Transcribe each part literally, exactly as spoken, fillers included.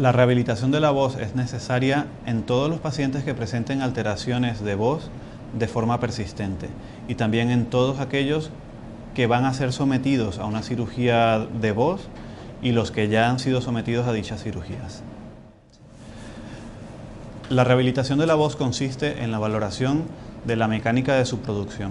La rehabilitación de la voz es necesaria en todos los pacientes que presenten alteraciones de voz de forma persistente y también en todos aquellos que van a ser sometidos a una cirugía de voz y los que ya han sido sometidos a dichas cirugías. La rehabilitación de la voz consiste en la valoración de la mecánica de su producción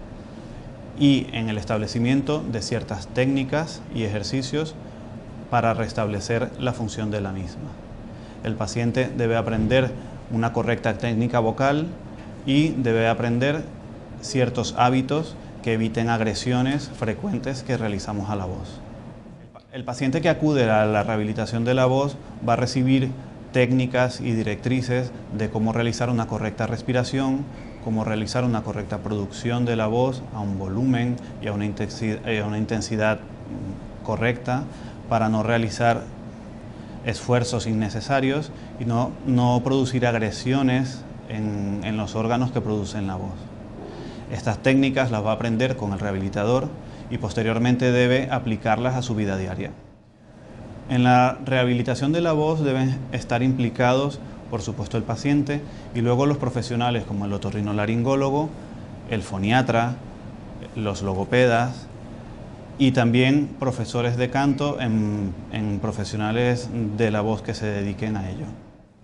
y en el establecimiento de ciertas técnicas y ejercicios para restablecer la función de la misma. El paciente debe aprender una correcta técnica vocal y debe aprender ciertos hábitos que eviten agresiones frecuentes que realizamos a la voz. El paciente que acude a la rehabilitación de la voz va a recibir técnicas y directrices de cómo realizar una correcta respiración, cómo realizar una correcta producción de la voz a un volumen y a una intensidad, a una intensidad correcta, para no realizar esfuerzos innecesarios y no, no producir agresiones en, en los órganos que producen la voz. Estas técnicas las va a aprender con el rehabilitador y posteriormente debe aplicarlas a su vida diaria. En la rehabilitación de la voz deben estar implicados, por supuesto, el paciente y luego los profesionales como el otorrinolaringólogo, el foniatra, los logopedas, y también profesores de canto en, en profesionales de la voz que se dediquen a ello.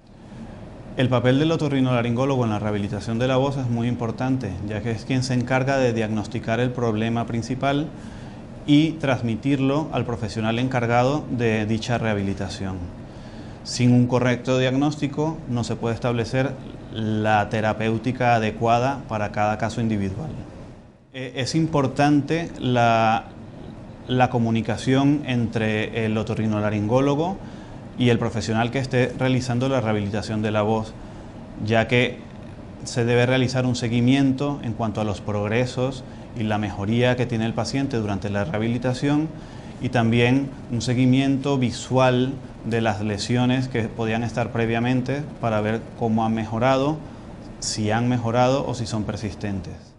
El papel del otorrinolaringólogo en la rehabilitación de la voz es muy importante, ya que es quien se encarga de diagnosticar el problema principal y transmitirlo al profesional encargado de dicha rehabilitación. Sin un correcto diagnóstico no se puede establecer la terapéutica adecuada para cada caso individual. Es importante la la comunicación entre el otorrinolaringólogo y el profesional que esté realizando la rehabilitación de la voz, ya que se debe realizar un seguimiento en cuanto a los progresos y la mejoría que tiene el paciente durante la rehabilitación y también un seguimiento visual de las lesiones que podían estar previamente para ver cómo han mejorado, si han mejorado o si son persistentes.